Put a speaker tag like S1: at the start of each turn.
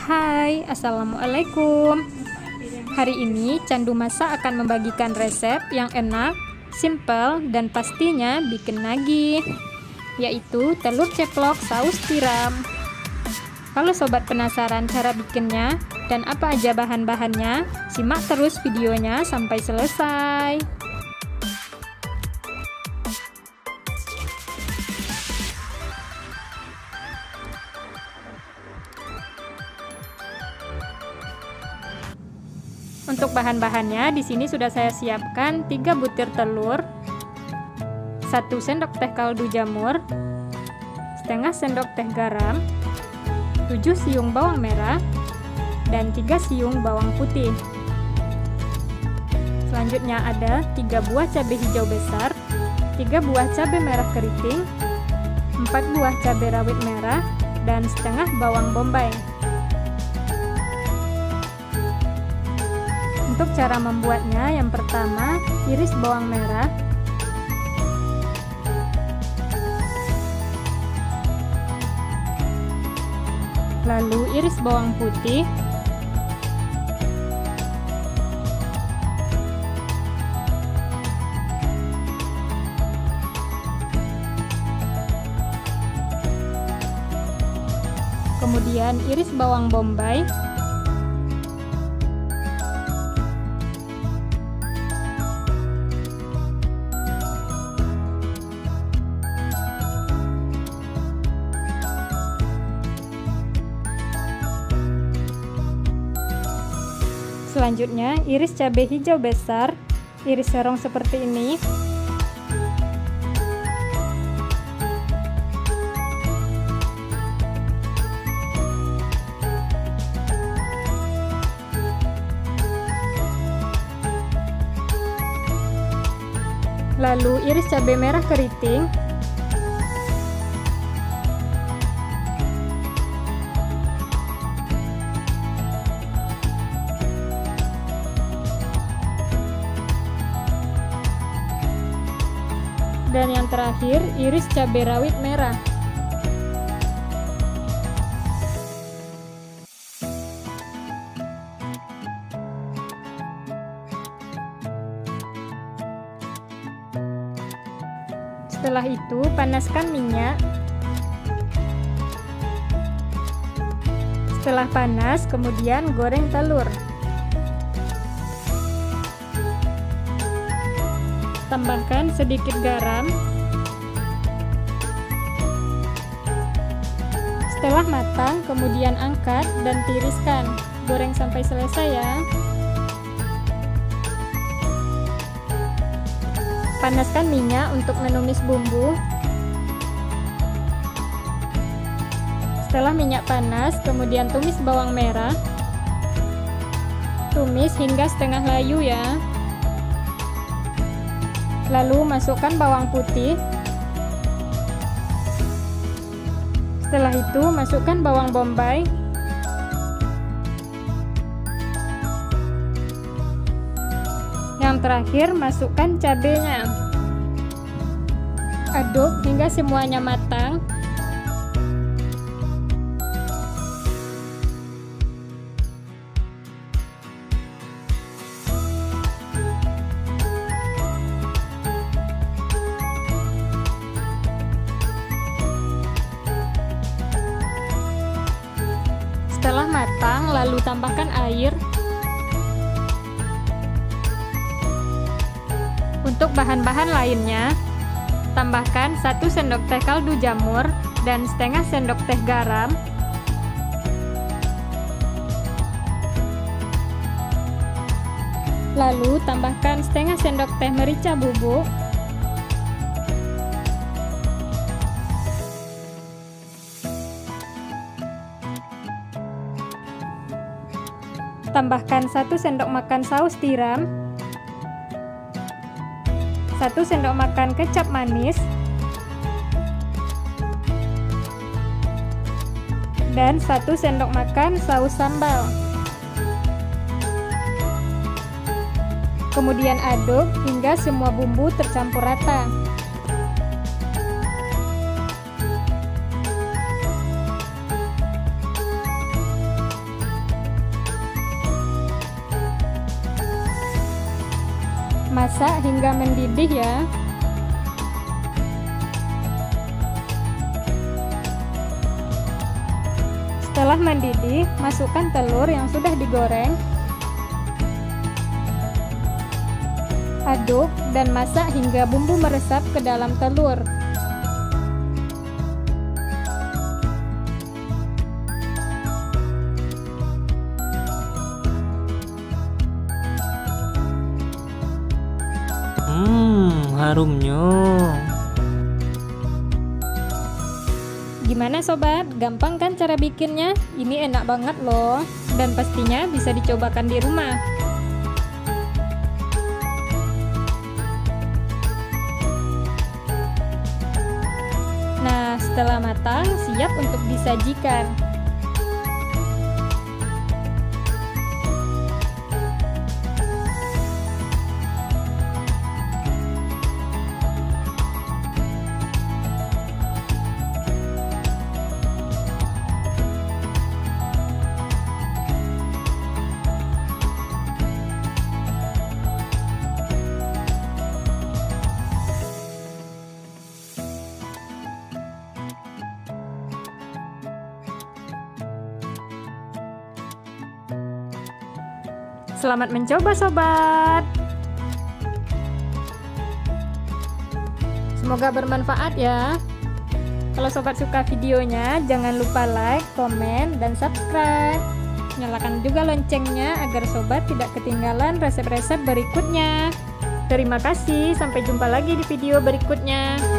S1: Hai, Assalamualaikum. Hari ini Candu Masak akan membagikan resep yang enak, simple, dan pastinya bikin nagih, yaitu telur ceplok saus tiram. Kalau sobat penasaran cara bikinnya dan apa aja bahan-bahannya, simak terus videonya sampai selesai. Untuk bahan-bahannya di sini sudah saya siapkan 3 butir telur, 1 sendok teh kaldu jamur, setengah sendok teh garam, 7 siung bawang merah, dan 3 siung bawang putih. Selanjutnya ada 3 buah cabai hijau besar, 3 buah cabai merah keriting, 4 buah cabai rawit merah, dan setengah bawang bombay. Untuk cara membuatnya, yang pertama iris bawang merah, lalu iris bawang putih, kemudian iris bawang bombay, selanjutnya iris cabai hijau besar, iris serong seperti ini. Lalu iris cabai merah keriting. Dan yang terakhir, iris cabai rawit merah. Setelah itu, panaskan minyak. Setelah panas, kemudian goreng telur. Tambahkan sedikit garam. Setelah matang, kemudian angkat dan tiriskan. Goreng sampai selesai ya. Panaskan minyak untuk menumis bumbu. Setelah minyak panas, kemudian tumis bawang merah. Tumis hingga setengah layu ya. Lalu masukkan bawang putih. Setelah itu masukkan bawang bombay. Yang terakhir masukkan cabenya. Aduk hingga semuanya matang. Setelah matang, lalu tambahkan air. Untuk bahan-bahan lainnya, tambahkan 1 sendok teh kaldu jamur dan setengah sendok teh garam. Lalu tambahkan setengah sendok teh merica bubuk. Tambahkan 1 sendok makan saus tiram, 1 sendok makan kecap manis, dan 1 sendok makan saus sambal. Kemudian aduk hingga semua bumbu tercampur rata. Masak hingga mendidih ya. Setelah mendidih, masukkan telur yang sudah digoreng. Aduk dan masak hingga bumbu meresap ke dalam telur.
S2: Harumnya.
S1: Gimana sobat? Gampang kan cara bikinnya? Ini enak banget loh. Dan pastinya bisa dicobakan di rumah. Nah, setelah matang, siap untuk disajikan. Selamat mencoba sobat. Semoga bermanfaat ya. Kalau sobat suka videonya, jangan lupa like, komen, dan subscribe. Nyalakan juga loncengnya agar sobat tidak ketinggalan resep-resep berikutnya. Terima kasih, sampai jumpa lagi di video berikutnya.